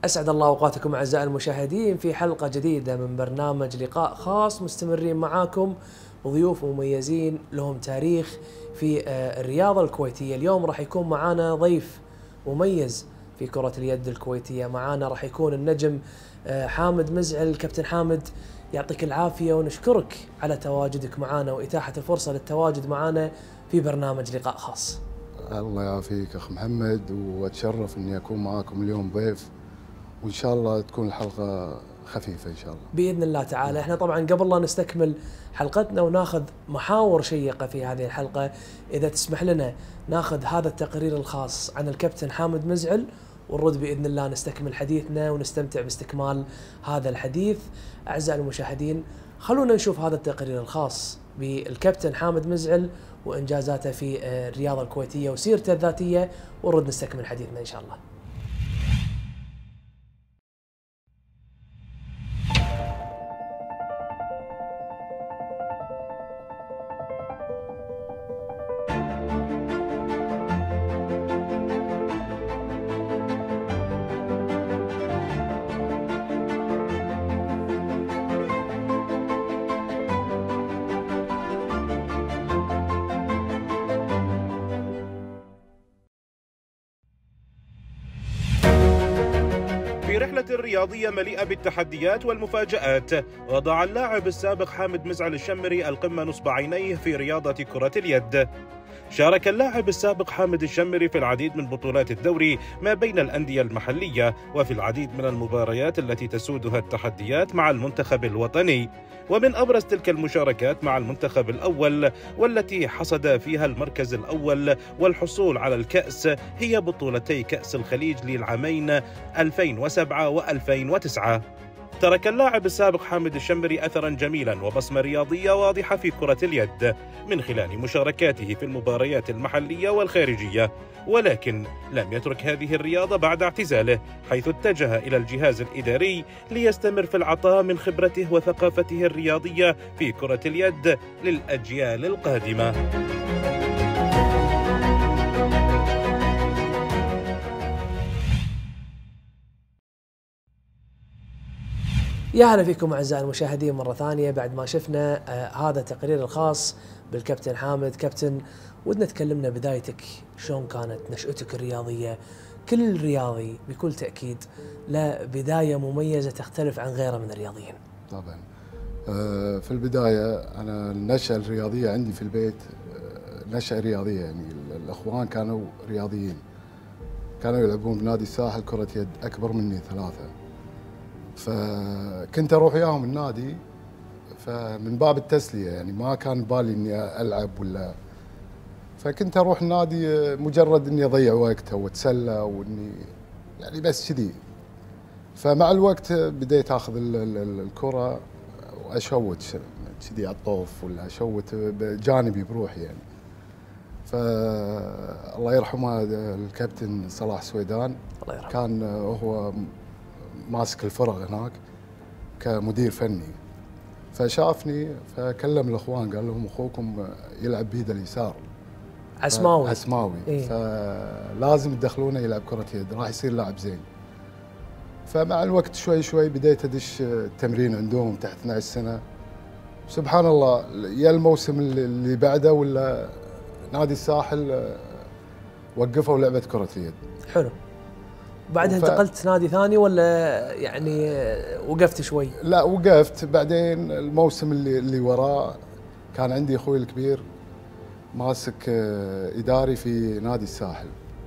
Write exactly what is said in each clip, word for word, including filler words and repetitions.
أسعد الله أوقاتكم أعزائي المشاهدين في حلقة جديدة من برنامج لقاء خاص. مستمرين معاكم ضيوف مميزين لهم تاريخ في الرياضة الكويتية. اليوم راح يكون معانا ضيف مميز في كرة اليد الكويتية. معانا راح يكون النجم حامد مزعل. كابتن حامد، يعطيك العافية ونشكرك على تواجدك معانا وإتاحة الفرصة للتواجد معانا في برنامج لقاء خاص. الله يعافيك أخ محمد، وأتشرف أني أكون معاكم اليوم ضيف، وإن شاء الله تكون الحلقة خفيفة إن شاء الله بإذن الله تعالى. احنا طبعا قبل لا نستكمل حلقتنا وناخذ محاور شيقة في هذه الحلقة، إذا تسمح لنا ناخذ هذا التقرير الخاص عن الكابتن حامد مزعل ونرد بإذن الله نستكمل حديثنا ونستمتع باستكمال هذا الحديث. أعزائي المشاهدين، خلونا نشوف هذا التقرير الخاص بالكابتن حامد مزعل وإنجازاته في الرياضة الكويتية وسيرته الذاتية، ونرد نستكمل حديثنا إن شاء الله. في رحلة رياضية مليئة بالتحديات والمفاجآت، وضع اللاعب السابق حامد مزعل الشمري القمة نصب عينيه في رياضة كرة اليد. شارك اللاعب السابق حامد الشمري في العديد من بطولات الدوري ما بين الأندية المحلية، وفي العديد من المباريات التي تسودها التحديات مع المنتخب الوطني. ومن أبرز تلك المشاركات مع المنتخب الأول والتي حصد فيها المركز الأول والحصول على الكأس هي بطولتي كأس الخليج للعامين ألفين وسبعة وألفين وتسعة. ترك اللاعب السابق حامد الشمري أثرا جميلا وبصمة رياضية واضحة في كرة اليد من خلال مشاركاته في المباريات المحلية والخارجية، ولكن لم يترك هذه الرياضة بعد اعتزاله، حيث اتجه إلى الجهاز الإداري ليستمر في العطاء من خبرته وثقافته الرياضية في كرة اليد للأجيال القادمة. يا هلا فيكم أعزائي المشاهدين مرة ثانية بعد ما شفنا آه هذا التقرير الخاص بالكابتن حامد. كابتن، ودنا تكلمنا بدايتك، شلون كانت نشأتك الرياضية؟ كل رياضي بكل تأكيد له بداية مميزة تختلف عن غيره من الرياضيين. طبعا. آه في البداية أنا النشأة الرياضية عندي في البيت آه نشأة رياضية، يعني الأخوان كانوا رياضيين، كانوا يلعبون بنادي الساحل كرة يد أكبر مني ثلاثة، فكنت اروح وياهم النادي فمن باب التسليه، يعني ما كان بالي اني العب ولا، فكنت اروح النادي مجرد اني اضيع وقت او اتسلى واني يعني بس كذي. فمع الوقت بديت اخذ الكره واشوت كذي على الطوف ولا اشوت بجانبي بروحي يعني. فالله يرحمه الكابتن صلاح سويدان، الله يرحمه، كان هو ماسك الفرق هناك كمدير فني، فشافني فكلم الاخوان قال لهم اخوكم يلعب بيده اليسار عسماوي عسماوي إيه؟ فلازم تدخلونه يلعب كرة يد، راح يصير لاعب زين. فمع الوقت شوي شوي بديت ادش التمرين عندهم تحت اثنعش سنة. سبحان الله يا الموسم اللي بعده ولا نادي الساحل وقفوا لعبة كرة اليد. حلو. بعدها وف... انتقلت نادي ثاني ولا يعني وقفت شوي؟ لا وقفت. بعدين الموسم اللي اللي وراه كان عندي اخوي الكبير ماسك اداري في نادي الساحل،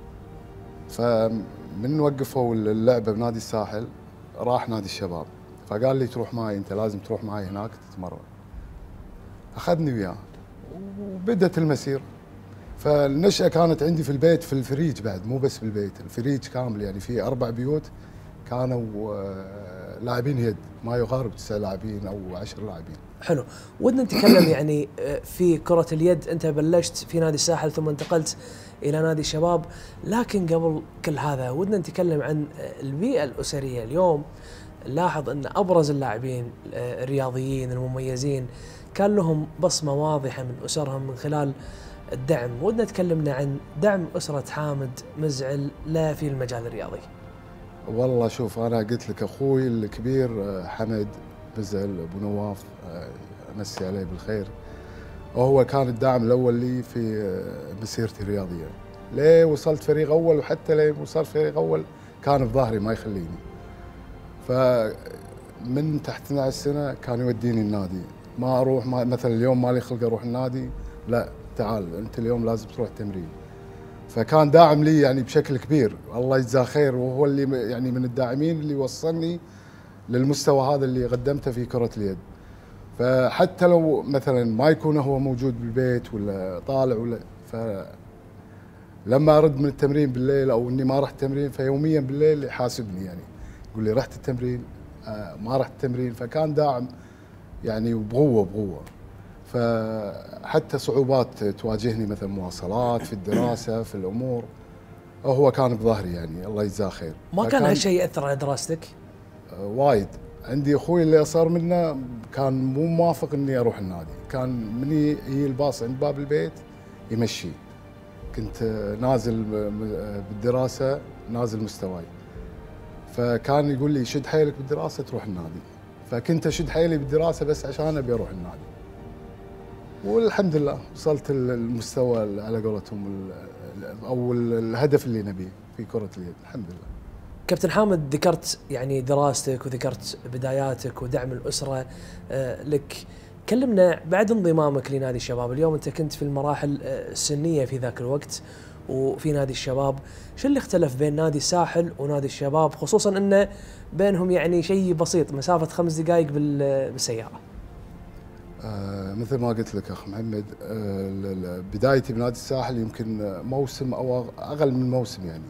فمن وقفوا اللعبه بنادي الساحل راح نادي الشباب، فقال لي تروح معي، انت لازم تروح معي هناك تتمرن. اخذني وياه وبدت المسيره. فالنشأة كانت عندي في البيت في الفريج بعد، مو بس في البيت، الفريج كامل يعني في أربع بيوت كانوا لاعبين يد، ما يقارب تسع لاعبين أو عشر لاعبين. حلو. ودنا نتكلم يعني في كرة اليد، أنت بلشت في نادي الساحل ثم انتقلت إلى نادي الشباب، لكن قبل كل هذا ودنا نتكلم عن البيئة الأسرية. اليوم نلاحظ أن أبرز اللاعبين الرياضيين المميزين كان لهم بصمة واضحة من أسرهم من خلال الدعم. ودنا تكلمنا عن دعم أسرة حامد مزعل لا في المجال الرياضي. والله شوف انا قلت لك اخوي الكبير حمد مزعل ابو نواف امسي عليه بالخير، وهو كان الداعم الاول لي في مسيرتي الرياضيه. ليه وصلت فريق اول، وحتى ليه وصلت فريق اول كان بظهري ما يخليني. فمن تحت اثنعش سنه كان يوديني النادي، ما اروح ما مثلا اليوم مالي خلق اروح النادي، لا تعال انت اليوم لازم تروح تمرين. فكان داعم لي يعني بشكل كبير، الله يجزاه خير، وهو اللي يعني من الداعمين اللي وصلني للمستوى هذا اللي قدمته في كرة اليد. فحتى لو مثلا ما يكون هو موجود بالبيت ولا طالع ولا، فلما ارد من التمرين بالليل او اني ما رحت تمرين فيوميا بالليل يحاسبني، يعني يقول لي رحت التمرين آه ما رحت التمرين. فكان داعم يعني بقوه بقوه. فحتى صعوبات تواجهني مثلا مواصلات في الدراسه في الامور، هو كان بظهري يعني الله يجزاه خير. ما كان هالشيء ياثر على دراستك؟ آه وايد. عندي اخوي اللي صار منه كان مو موافق اني اروح النادي، كان من يجي الباص عند باب البيت يمشي. كنت نازل بالدراسه نازل مستواي، فكان يقول لي شد حيلك بالدراسه تروح النادي. فكنت اشد حيلي بالدراسه بس عشان ابي اروح النادي. والحمد لله وصلت المستوى على قولتهم او الهدف اللي نبيه في كره اليد الحمد لله. كابتن حامد، ذكرت يعني دراستك وذكرت بداياتك ودعم الاسره لك، كلمنا بعد انضمامك لنادي الشباب. اليوم انت كنت في المراحل السنيه في ذاك الوقت وفي نادي الشباب، شو اللي اختلف بين نادي الساحل ونادي الشباب، خصوصا انه بينهم يعني شيء بسيط مسافه خمس دقائق بالسياره؟ آه مثل ما قلت لك اخ محمد، آه بدايتي بنادي الساحل يمكن موسم او اقل من موسم يعني،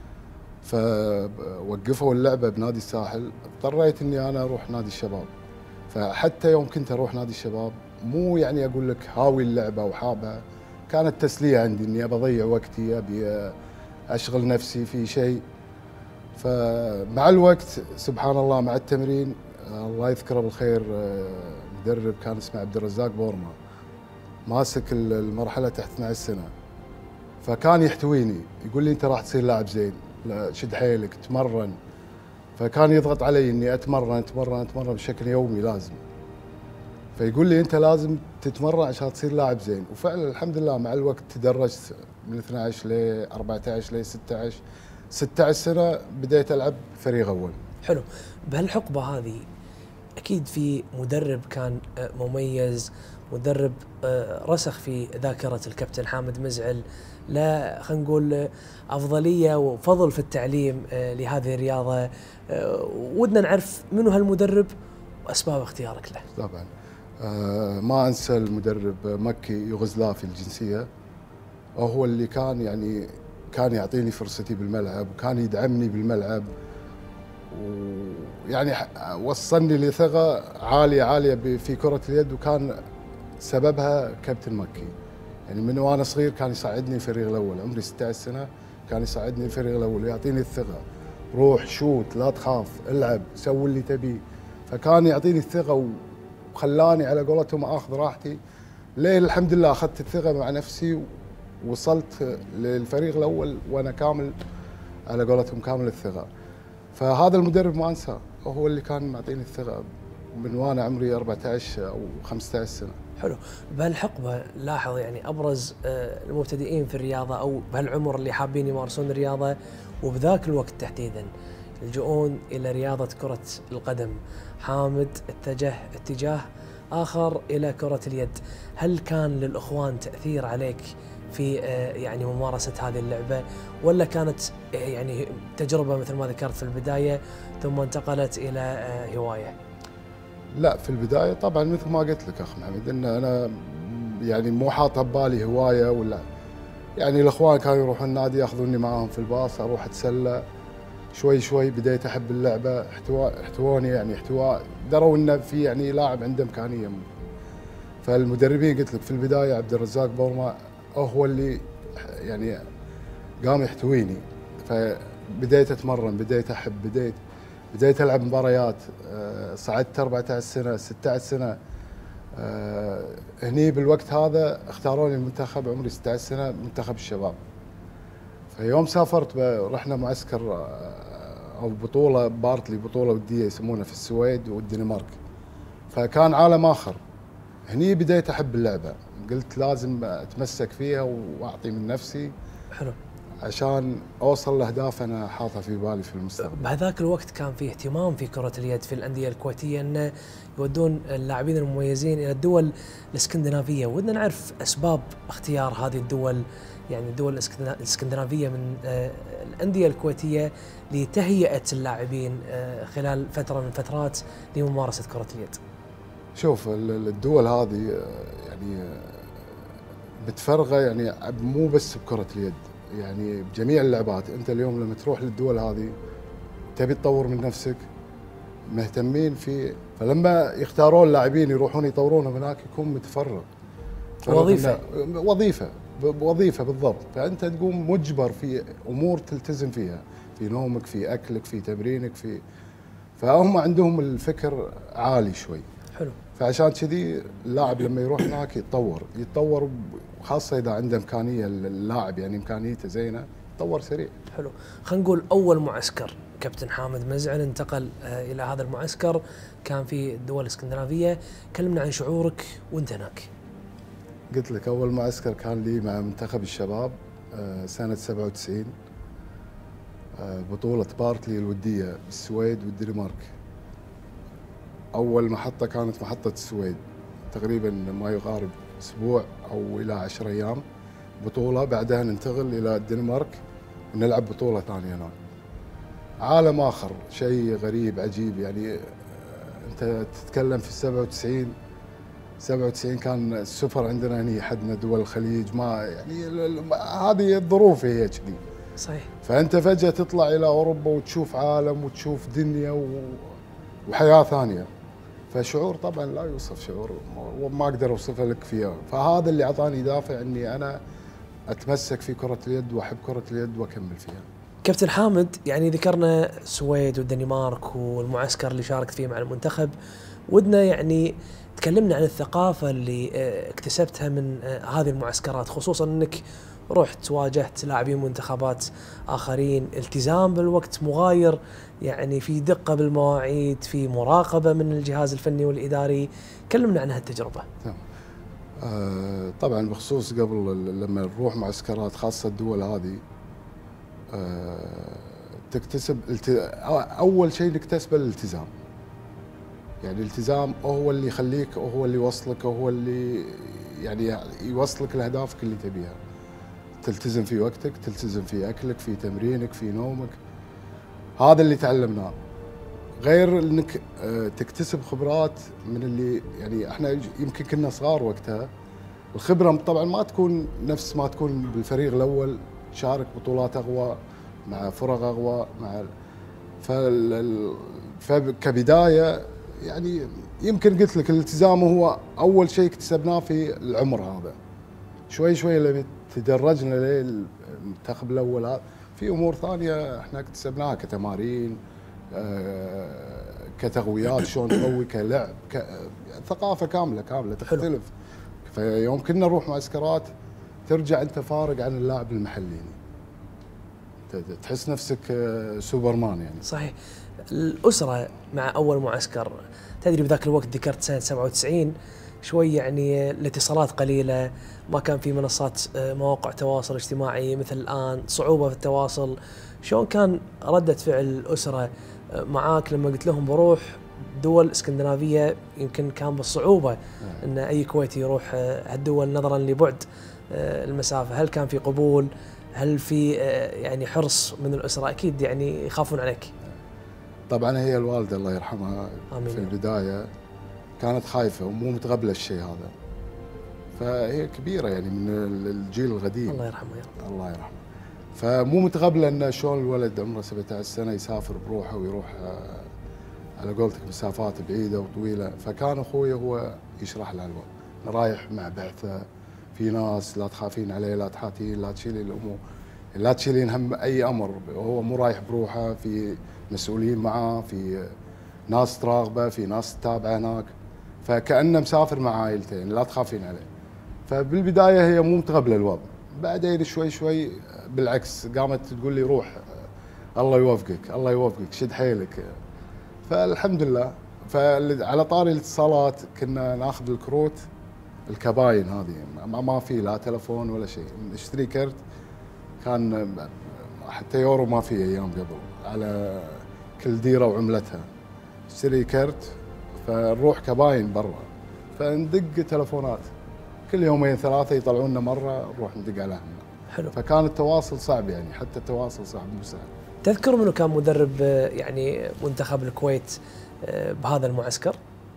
فوقفوا اللعبه بنادي الساحل، اضطريت اني انا اروح نادي الشباب. فحتى يوم كنت اروح نادي الشباب مو يعني اقول لك هاوي اللعبه وحابها، كانت تسليه عندي اني ابى اضيع وقتي، ابي اشغل نفسي في شيء. فمع الوقت سبحان الله مع التمرين الله يذكره بالخير مدرب كان اسمه عبد الرزاق بورما، ماسك المرحله تحت اثنعش سنه، فكان يحتويني يقول لي انت راح تصير لاعب زين، شد حيلك تمرن. فكان يضغط علي اني اتمرن اتمرن اتمرن بشكل يومي لازم. فيقول لي انت لازم تتمرن عشان تصير لاعب زين، وفعلا الحمد لله مع الوقت تدرجت من اثنعش ل أربعة عشر ل ستة عشر ستة عشر سنه بديت العب فريق اول. حلو. بهالحقبه هذه اكيد في مدرب كان مميز، مدرب رسخ في ذاكره الكابتن حامد مزعل، لا خلينا نقول افضليه وفضل في التعليم لهذه الرياضه. ودنا نعرف منو هالمدرب واسباب اختيارك له. طبعا آه ما انسى المدرب مكي يوغوسلافي الجنسيه، وهو اللي كان يعني كان يعطيني فرصتي بالملعب وكان يدعمني بالملعب، ويعني وصلني لثقه عاليه عاليه في كره اليد، وكان سببها كابتن مكي. يعني من وانا صغير كان يساعدني الفريق الاول، عمري ستة عشر سنه كان يساعدني الفريق الاول ويعطيني الثقه، روح شوت لا تخاف العب سوي اللي تبيه. فكان يعطيني الثقه وخلاني على قولتهم اخذ راحتي. ليه الحمد لله اخذت الثقه مع نفسي ووصلت للفريق الاول وانا كامل على قولتهم كامل الثقه. فهذا المدرب ما انساه، هو اللي كان معطيني الثقه من وانا عمري أربعة عشر او خمسة عشر سنه. حلو. بهالحقبه لاحظ يعني ابرز المبتدئين في الرياضه او بهالعمر اللي حابين يمارسون الرياضه وبذاك الوقت تحديدا يلجؤون الى رياضه كره القدم، حامد اتجه اتجاه اخر الى كره اليد. هل كان للاخوان تاثير عليك في يعني ممارسه هذه اللعبه، ولا كانت يعني تجربه مثل ما ذكرت في البدايه ثم انتقلت الى هوايه؟ لا في البدايه طبعا مثل ما قلت لك اخ محمد ان انا يعني مو حاطه ببالي هوايه ولا، يعني الاخوان كانوا يروحون النادي ياخذوني معاهم في الباص اروح اتسلى. شوي شوي بديت احب اللعبه، احتوا احتووني يعني احتواء، دروا انه في يعني لاعب عنده امكانيه. فالمدربين قلت لك في البدايه عبد الرزاق بورما هو اللي يعني قام يحتويني، فبديت اتمرن بديت احب بديت بديت العب مباريات. صعدت أربعة عشر سنه ستة عشر سنه. هني بالوقت هذا اختاروني المنتخب عمري ستة عشر سنه منتخب الشباب. فيوم سافرت رحنا معسكر او بطوله بارتلي، بطوله وديه يسمونها في السويد والدنمارك. فكان عالم اخر. هني بديت احب اللعبه، قلت لازم اتمسك فيها واعطي من نفسي. حلو. عشان اوصل لاهداف انا حاطها في بالي في المستقبل. بهذاك الوقت كان في اهتمام في كرة اليد في الأندية الكويتية أن يودون اللاعبين المميزين إلى الدول الاسكندنافية، ودنا نعرف أسباب اختيار هذه الدول، يعني الدول الاسكندنافية من الأندية الكويتية لتهيئة اللاعبين خلال فترة من الفترات لممارسة كرة اليد. شوف الدول هذه يعني متفرغة، يعني مو بس بكرة اليد، يعني بجميع اللعبات. انت اليوم لما تروح للدول هذه تبي تطور من نفسك، مهتمين في، فلما يختارون اللاعبين يروحون يطورونهم هناك يكون متفرغ. وظيفة وظيفة وظيفة بالضبط. فانت تقوم مجبر في امور تلتزم فيها، في نومك، في اكلك، في تمرينك، في فهم عندهم الفكر عالي شوي. حلو. فعشان كذي اللاعب لما يروح هناك يتطور يتطور خاصة إذا عنده إمكانية، اللاعب يعني إمكانيته زينة يتطور سريع. حلو. خلينا نقول أول معسكر كابتن حامد مزعل انتقل إلى هذا المعسكر كان في الدول الاسكندنافية، كلمنا عن شعورك وأنت هناك. قلت لك أول معسكر كان لي مع منتخب الشباب سنة سبعة وتسعين، بطولة بارتلي الودية بالسويد والدنمارك. أول محطة كانت محطة السويد، تقريبا ما يقارب أسبوع أو إلى عشر أيام بطولة، بعدها ننتقل إلى الدنمارك ونلعب بطولة ثانية هناك. عالم آخر، شيء غريب عجيب. يعني أنت تتكلم في السبعة وتسعين، سبعة وتسعين كان السفر عندنا هني حدنا دول الخليج، ما يعني هذه الظروف هي كذي. صحيح. فأنت فجأة تطلع إلى أوروبا وتشوف عالم وتشوف دنيا و... وحياة ثانية. فشعور طبعا لا يوصف، شعور وما اقدر اوصفه لك فيها. فهذا اللي اعطاني دافع اني انا اتمسك في كرة اليد واحب كرة اليد واكمل فيها. كابتن حامد، يعني ذكرنا السويد والدنمارك والمعسكر اللي شاركت فيه مع المنتخب، ودنا يعني تكلمنا عن الثقافة اللي اكتسبتها من هذه المعسكرات، خصوصا انك رحت واجهت لاعبين منتخبات آخرين، التزام بالوقت مغاير، يعني في دقة بالمواعيد، في مراقبة من الجهاز الفني والإداري. كلمنا عن هالتجربة. آه طبعا بخصوص قبل لما نروح معسكرات خاصة الدول هذه، آه تكتسب أول شيء نكتسبه الالتزام. يعني الالتزام هو اللي يخليك، هو اللي يوصلك، هو اللي يعني يوصلك لأهدافك اللي تبيها. تلتزم في وقتك، تلتزم في أكلك، في تمرينك، في نومك. هذا اللي تعلمناه. غير انك تكتسب خبرات من اللي يعني احنا يمكن كنا صغار وقتها، الخبره طبعا ما تكون نفس ما تكون بالفريق الاول، تشارك بطولات اقوى مع فرق اقوى مع فال... فكبدايه يعني يمكن قلت لك الالتزام هو اول شيء اكتسبناه في العمر هذا. شوي شوي لما تدرجنا للمنتخب الاول هذا في امور ثانيه احنا اكتسبناها كتمارين، آه كتغويات، شلون تقوي، كلعب، ثقافه كامله كامله تختلف. فيوم كنا نروح معسكرات ترجع انت فارق عن اللاعب المحلي، تحس نفسك سوبرمان يعني. صحيح. الاسره مع اول معسكر، تدري بذاك الوقت ذكرت سنه سبعة وتسعين، شوي يعني الاتصالات قليله، ما كان في منصات مواقع تواصل اجتماعي مثل الان، صعوبه في التواصل. شلون كان ردة فعل الاسره معاك لما قلت لهم بروح دول اسكندنافيه؟ يمكن كان بالصعوبه ان اي كويتي يروح هالدول نظرا لبعد المسافه. هل كان في قبول؟ هل في يعني حرص من الاسره؟ اكيد يعني يخافون عليك. طبعا هي الوالده الله يرحمها آمين. في البدايه كانت خايفه ومو متقبله الشيء هذا، فهي كبيره يعني من الجيل القديم الله يرحمها يا رب. الله يرحمها. فمو متقبله انه شلون الولد عمره سبعة عشر سنه يسافر بروحه ويروح على قولتك مسافات بعيده وطويله. فكان اخوي هو يشرح لها الوضع، رايح مع بعثه، في ناس لا تخافين عليه، لا تحاتين، لا تشيلين الامور، لا تشيلين هم اي امر، هو مو رايح بروحه، في مسؤولين معاه، في ناس تراقبه، في ناس تتابعه هناك، فكانه مسافر مع عائلتين، لا تخافين عليه. فبالبدايه هي مو متقبله الوضع، بعدين شوي شوي بالعكس قامت تقول لي روح الله يوفقك الله يوفقك شد حيلك. فالحمد لله. فعلى طاري الاتصالات كنا ناخذ الكروت الكباين هذه، ما, ما في لا تلفون ولا شيء، نشتري كرت كان حتى يورو ما في ايام قبل، على كل ديره وعملتها نشتري كرت، فنروح كباين برا فندق تلفونات كل يومين ثلاثه يطلعون لنا مره نروح ندق عليهم. حلو. فكان التواصل صعب يعني، حتى التواصل صعب مو سهل. تذكر منو كان مدرب يعني منتخب الكويت بهذا المعسكر؟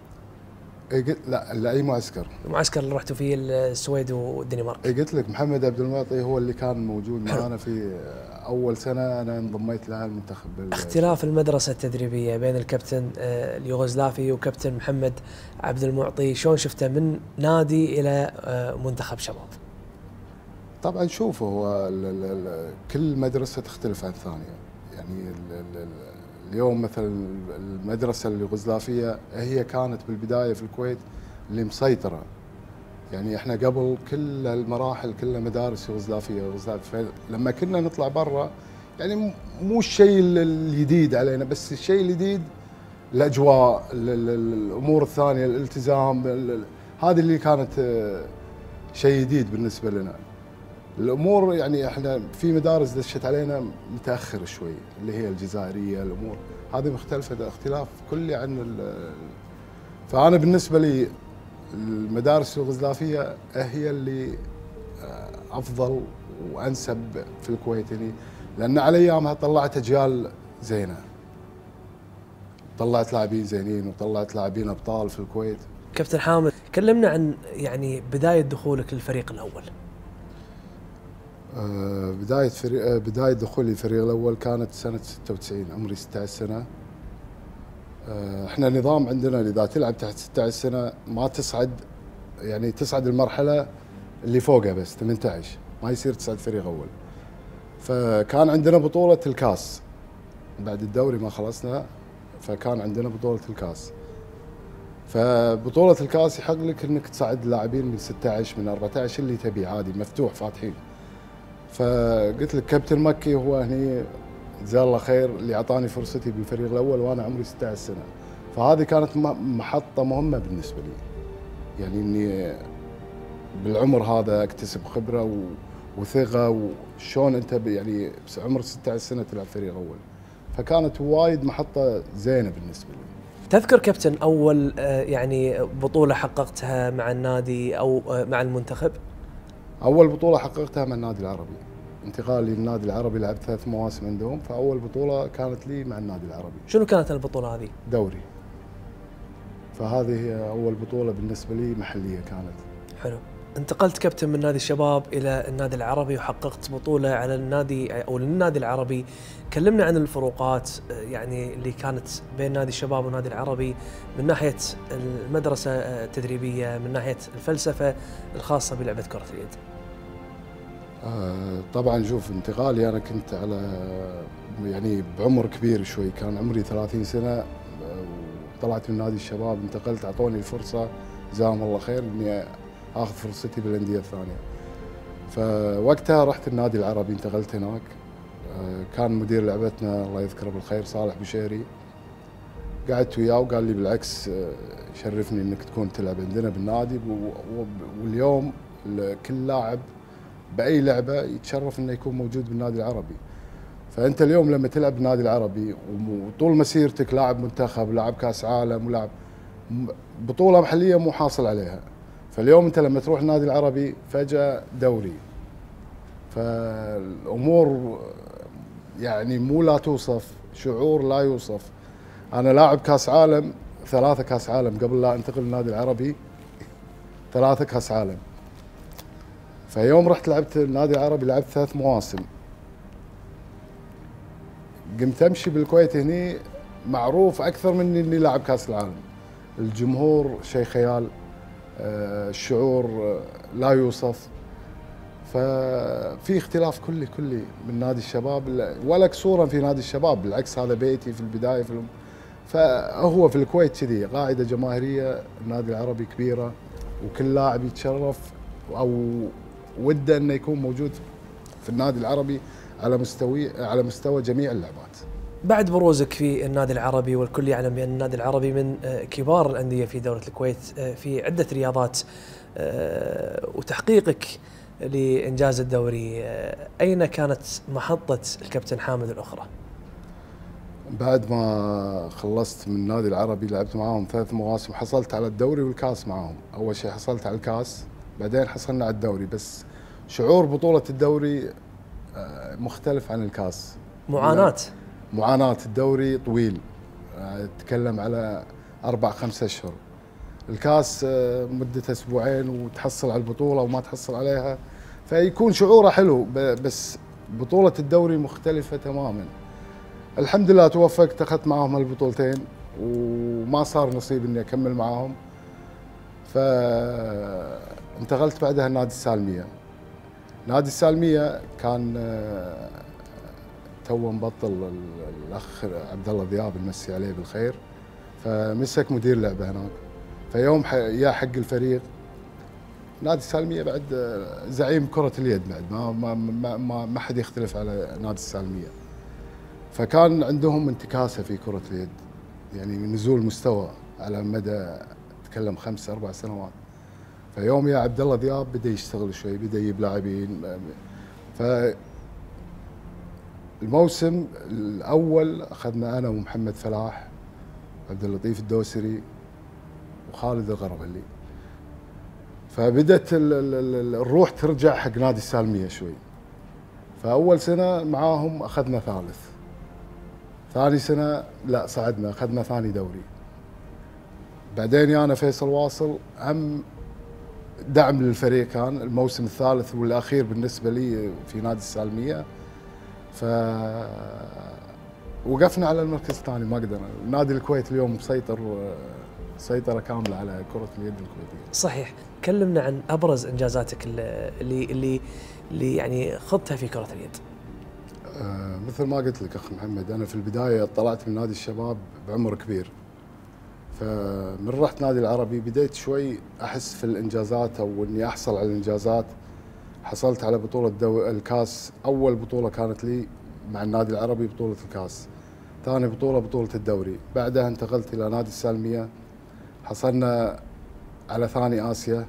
لا لا اي معسكر. المعسكر اللي رحتوا فيه السويد والدنمارك. قلت لك محمد عبد المعطي هو اللي كان موجود معنا في اول سنه انا انضميت لها المنتخب. اختلاف المدرسه التدريبيه بين الكابتن اليوغوسلافي وكابتن محمد عبد المعطي، شلون شفته من نادي الى منتخب شباب؟ طبعا شوف هو كل مدرسه تختلف عن الثانيه، يعني ال ال اليوم مثلا المدرسه اليوغوسلافيه هي كانت بالبدايه في الكويت اللي مسيطره، يعني احنا قبل كل المراحل كلها مدارس يوغوسلافيه يوغوسلافيه، فلما كنا نطلع برا يعني مو الشيء الجديد علينا، بس الشيء الجديد الاجواء، الامور الثانيه، الالتزام، هذه اللي كانت شيء جديد بالنسبه لنا. الامور يعني احنا في مدارس دشت علينا متاخر شوي اللي هي الجزائريه، الامور هذه مختلفه اختلاف كلي عن. فانا بالنسبه لي المدارس اليوغوسلافيه هي اللي افضل وانسب في الكويت، يعني لان على ايامها طلعت اجيال زينه، طلعت لاعبين زينين وطلعت لاعبين ابطال في الكويت. كابتن حامد كلمنا عن يعني بدايه دخولك للفريق الاول. بداية فريق بداية دخولي الفريق الأول كانت سنة ستة وتسعين، عمري ستة عشر سنة. احنا نظام عندنا إذا تلعب تحت ستة عشر سنة ما تصعد، يعني تصعد المرحلة اللي فوقها بس ثمانية عشر، ما يصير تصعد فريق أول. فكان عندنا بطولة الكاس بعد الدوري ما خلصنا، فكان عندنا بطولة الكاس. فبطولة الكاس يحق لك انك تصعد لاعبين من ستة عشر من أربعة عشر اللي تبي، عادي مفتوح فاتحين. فقلت لك كابتن مكي هو هني جزاه الله خير اللي اعطاني فرصتي بالفريق الاول وانا عمري ستة عشر سنه، فهذه كانت محطه مهمه بالنسبه لي، يعني اني بالعمر هذا اكتسب خبره وثقه، وشون انت يعني بعمر ستة عشر سنه تلعب فريق اول، فكانت وايد محطه زينه بالنسبه لي. تذكر كابتن اول يعني بطوله حققتها مع النادي او مع المنتخب؟ اول بطوله حققتها مع النادي العربي، انتقالي للنادي العربي لعبت ثلاث مواسم عندهم، فاول بطوله كانت لي مع النادي العربي. شنو كانت البطوله هذه؟ دوري. فهذه هي اول بطوله بالنسبه لي محليه كانت. حلو. انتقلت كابتن من نادي الشباب الى النادي العربي وحققت بطوله على النادي او للنادي العربي، كلمنا عن الفروقات يعني اللي كانت بين نادي الشباب والنادي العربي من ناحيه المدرسه التدريبيه، من ناحيه الفلسفه الخاصه بلعبه كره اليد. آه طبعا شوف انتقالي انا كنت على يعني بعمر كبير شوي، كان عمري ثلاثين سنه وطلعت من نادي الشباب، انتقلت اعطوني الفرصه جزاهم الله خير اني اخذ فرصتي بالانديه الثانيه. فوقتها رحت النادي العربي، انتقلت هناك، كان مدير لعبتنا الله يذكره بالخير صالح بشيري، قعدت وياه وقال لي بالعكس شرفني انك تكون تلعب عندنا بالنادي، واليوم كل لاعب باي لعبه يتشرف انه يكون موجود بالنادي العربي. فانت اليوم لما تلعب بالنادي العربي وطول مسيرتك لاعب منتخب، لاعب كاس عالم، ولاعب بطوله محليه مو حاصل عليها، فاليوم انت لما تروح النادي العربي فجاه دوري، فالامور يعني مو لا توصف، شعور لا يوصف. انا لاعب كاس عالم، ثلاثه كاس عالم قبل لا انتقل للنادي العربي، ثلاثه كاس عالم. فيوم رحت لعبت النادي العربي لعبت ثلاث مواسم، قمت امشي بالكويت هني معروف اكثر من اني لاعب كاس العالم. الجمهور شيء خيال، الشعور لا يوصف. ففي اختلاف كلي كلي من نادي الشباب، ولا كسورا في نادي الشباب، بالعكس هذا بيتي في البدايه في الم... فهو في الكويت كذي قاعده جماهيريه، النادي العربي كبيره وكل لاعب يتشرف او وده انه يكون موجود في النادي العربي على مستوى على مستوى جميع اللعبات. بعد بروزك في النادي العربي، والكل يعلم بأن النادي العربي من كبار الأندية في دولة الكويت في عدة رياضات، وتحقيقك لإنجاز الدوري، أين كانت محطة الكابتن حامد الأخرى؟ بعد ما خلصت من النادي العربي لعبت معاهم ثلاث مواسم، حصلت على الدوري والكاس معاهم. أول شيء حصلت على الكاس، بعدين حصلنا على الدوري. بس شعور بطولة الدوري مختلف عن الكاس. معاناة معاناة الدوري طويل، أتكلم على أربع خمسة أشهر. الكاس مدة أسبوعين وتحصل على البطولة وما تحصل عليها، فيكون شعوره حلو. بس بطولة الدوري مختلفة تماما. الحمد لله توفقت، أخذت معاهم البطولتين وما صار نصيب إني أكمل معاهم، فانتقلت بعدها نادي السالمية. نادي السالمية كان تو مبطل الأخ عبد الله ذياب، نمسي عليه بالخير، فمسك مدير لعبة هناك. فيوم يا حق الفريق نادي السالمية بعد زعيم كرة اليد، بعد ما ما ما ما حد يختلف على نادي السالمية. فكان عندهم انتكاسة في كرة اليد، يعني نزول مستوى على مدى تكلم خمس أربع سنوات. فيوم يا عبد الله ذياب بدأ يشتغل شوي، بدأ يجيب لاعبين. فالموسم الأول أخذنا أنا ومحمد فلاح، عبد اللطيف الدوسري، وخالد الغربلي. فبدت الروح ترجع حق نادي السالمية شوي. فأول سنة معاهم أخذنا ثالث، ثاني سنة لا صعدنا أخذنا ثاني دوري. بعدين يانا فيصل واصل هم دعم للفريق، كان الموسم الثالث والأخير بالنسبة لي في نادي السالمية. ف وقفنا على المركز الثاني، ما قدرنا. نادي الكويت اليوم مسيطر سيطرة كاملة على كرة اليد الكويتية. صحيح. كلمنا عن أبرز إنجازاتك اللي اللي اللي يعني خضتها في كرة اليد. آه مثل ما قلت لك أخ محمد، أنا في البداية طلعت من نادي الشباب بعمر كبير، فمن رحت نادي العربي بديت شوي أحس في الإنجازات أو إني أحصل على الإنجازات. حصلت على بطولة دو الكاس، أول بطولة كانت لي مع النادي العربي بطولة الكاس، ثاني بطولة بطولة الدوري. بعدها انتقلت إلى نادي السالمية، حصلنا على ثاني آسيا،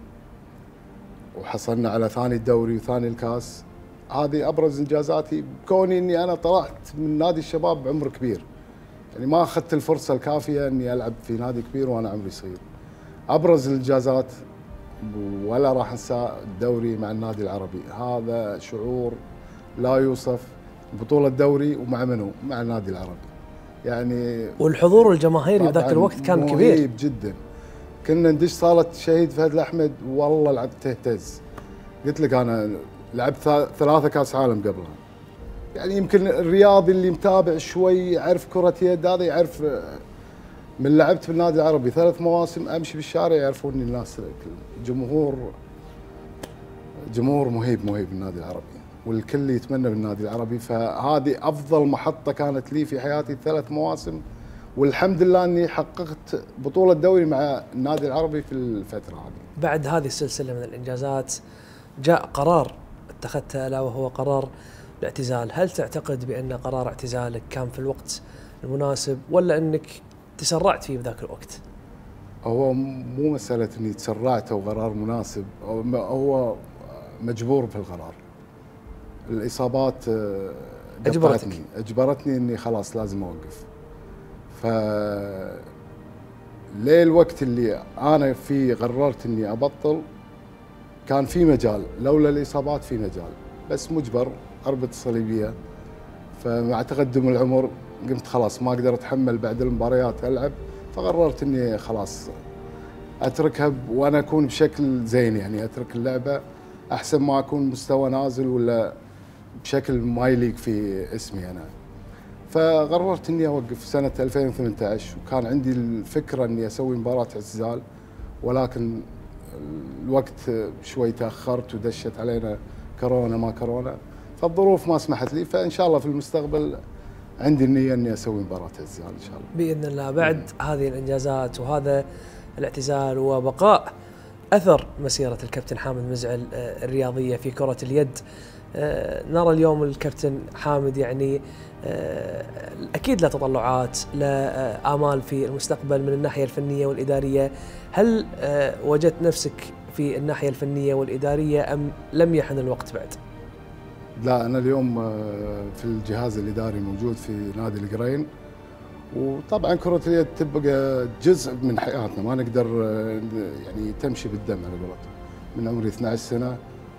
وحصلنا على ثاني الدوري وثاني الكاس. هذه أبرز إنجازاتي، بكوني إني أنا طلعت من نادي الشباب بعمر كبير، يعني ما أخذت الفرصة الكافية إني ألعب في نادي كبير وأنا عمري صغير. أبرز الإنجازات ولا راح أنسى الدوري مع النادي العربي، هذا شعور لا يوصف. بطولة دوري ومع منو؟ مع النادي العربي يعني. والحضور الجماهيري ذاك الوقت كان كبير مهيب جدا. كنا ندش صالة شهيد فهد الأحمد، والله لعبت تهتز. قلت لك أنا لعبت ثلاثة كاس عالم قبلها. يعني يمكن الرياضي اللي متابع شوي يعرف كرة يد، هذا يعرف. من لعبت بالنادي العربي ثلاث مواسم، امشي بالشارع يعرفوني الناس، جمهور جمهور مهيب مهيب بالنادي العربي، والكل يتمنى بالنادي العربي. فهذه افضل محطة كانت لي في حياتي، ثلاث مواسم، والحمد لله اني حققت بطولة دوري مع النادي العربي في الفترة هذه. بعد هذه السلسلة من الانجازات جاء قرار اتخذته، الا وهو قرار الاعتزال. هل تعتقد بان قرار اعتزالك كان في الوقت المناسب، ولا انك تسرعت فيه بذاك الوقت؟ هو مو مسألة اني تسرعت او قرار مناسب، هو مجبور في القرار. الاصابات اجبرتني اجبرتني اني خلاص لازم اوقف. ف ليه الوقت اللي انا فيه قررت اني ابطل كان في مجال، لولا الاصابات في مجال، بس مجبر اربط الصليبيه. فمع تقدم العمر قمت خلاص ما اقدر اتحمل بعد المباريات العب، فقررت اني خلاص اتركها وانا اكون بشكل زين، يعني اترك اللعبه احسن ما اكون مستوى نازل ولا بشكل ما يليق في اسمي انا. فقررت اني اوقف سنه ألفين وثمانية عشر، وكان عندي الفكره اني اسوي مباراه اعتزال، ولكن الوقت شوي تاخرت ودشت علينا كورونا ما كورونا، فالظروف ما سمحت لي. فان شاء الله في المستقبل عندي النية اني اسوي مباراة اعتزال ان شاء الله باذن الله. بعد مم. هذه الانجازات وهذا الاعتزال وبقاء اثر مسيرة الكابتن حامد مزعل الرياضية في كرة اليد، نرى اليوم الكابتن حامد يعني أكيد له تطلعات، له آمال في المستقبل من الناحية الفنية والإدارية. هل وجدت نفسك في الناحية الفنية والإدارية أم لم يحن الوقت بعد؟ لا، أنا اليوم في الجهاز الإداري موجود في نادي القرين، وطبعا كرة اليد تبقى جزء من حياتنا، ما نقدر يعني تمشي بالدم على قولتهم. من عمري اثنعش سنة،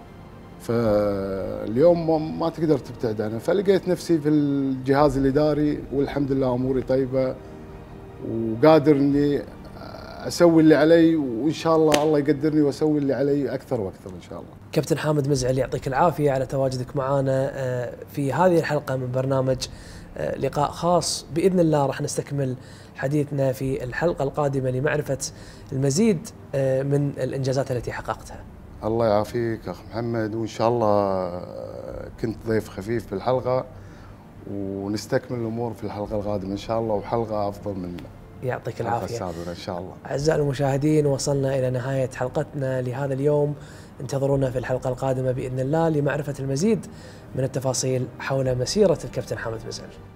فاليوم ما تقدر تبتعد عنه، فلقيت نفسي في الجهاز الإداري والحمد لله أموري طيبة، وقادر إني أسوي اللي علي، وإن شاء الله الله يقدرني وأسوي اللي علي أكثر وأكثر إن شاء الله. كابتن حامد مزعل، يعطيك العافية على تواجدك معنا في هذه الحلقة من برنامج لقاء خاص. بإذن الله راح نستكمل حديثنا في الحلقة القادمة لمعرفة المزيد من الإنجازات التي حققتها. الله يعافيك أخ محمد، وإن شاء الله كنت ضيف خفيف بالحلقة، ونستكمل الأمور في الحلقة القادمة إن شاء الله، وحلقة أفضل من يعطيك العافية السابقة إن شاء الله. أعزائي المشاهدين، وصلنا إلى نهاية حلقتنا لهذا اليوم. انتظرونا في الحلقة القادمة بإذن الله لمعرفة المزيد من التفاصيل حول مسيرة الكابتن حامد مزعل.